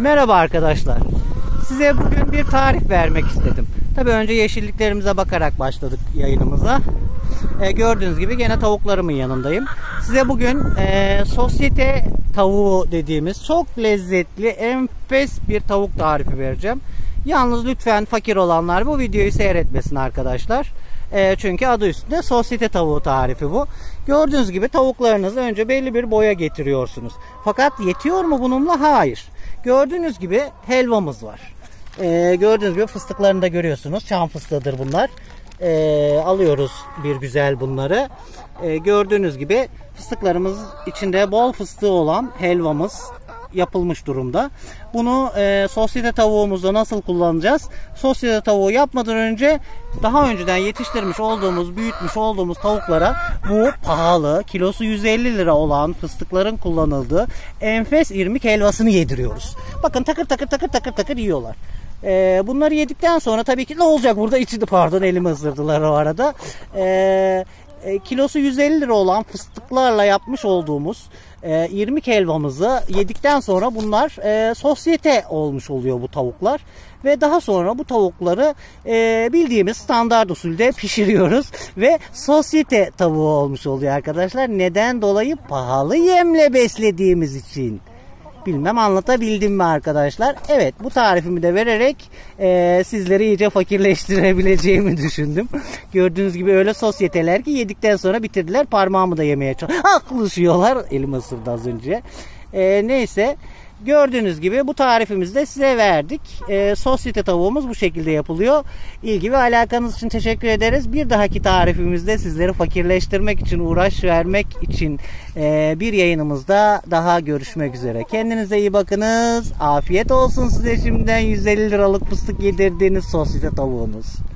Merhaba arkadaşlar. Size bugün bir tarif vermek istedim. Tabii önce yeşilliklerimize bakarak başladık yayınımıza. Gördüğünüz gibi gene tavuklarımın yanındayım. Size bugün sosyete tavuğu dediğimiz çok lezzetli, enfes bir tavuk tarifi vereceğim. Yalnız lütfen fakir olanlar bu videoyu seyretmesin arkadaşlar. Çünkü adı üstünde sosyete tavuğu tarifi bu. Gördüğünüz gibi tavuklarınızı önce belli bir boya getiriyorsunuz. Fakat yetiyor mu bununla? Hayır. Gördüğünüz gibi helvamız var. Gördüğünüz gibi fıstıklarını da görüyorsunuz. Çam fıstığıdır bunlar. Alıyoruz bir güzel bunları. Gördüğünüz gibi fıstıklarımız içinde bol fıstığı olan helvamız yapılmış durumda. Bunu sosyete tavuğumuzda nasıl kullanacağız? Sosyete tavuğu yapmadan önce daha önceden yetiştirmiş olduğumuz, büyütmüş olduğumuz tavuklara bu pahalı, kilosu 150 lira olan fıstıkların kullanıldığı enfes irmik helvasını yediriyoruz. Bakın takır takır takır takır takır yiyorlar. Bunları yedikten sonra tabii ki ne olacak burada? İçinde pardon elimi ısırdılar o arada. Kilosu 150 lira olan fıstıklarla yapmış olduğumuz irmik helvamızı yedikten sonra bunlar sosyete olmuş oluyor bu tavuklar. Ve daha sonra bu tavukları bildiğimiz standart usulde pişiriyoruz. Ve sosyete tavuğu olmuş oluyor arkadaşlar. Neden dolayı? Pahalı yemle beslediğimiz için. Bilmem anlatabildim mi arkadaşlar? Evet, bu tarifimi de vererek sizleri iyice fakirleştirebileceğimi düşündüm. Gördüğünüz gibi öyle sosyeteler ki yedikten sonra bitirdiler. Parmağımı da yemeye çalışıyorlar. Elim ısırdı az önce. Neyse. Gördüğünüz gibi bu tarifimizi de size verdik. Sosyete tavuğumuz bu şekilde yapılıyor. İlgi ve alakanız için teşekkür ederiz. Bir dahaki tarifimizde sizleri fakirleştirmek için, uğraş vermek için bir yayınımızda daha görüşmek üzere. Kendinize iyi bakınız. Afiyet olsun size şimdiden 150 liralık fıstık yedirdiğiniz sosyete tavuğunuz.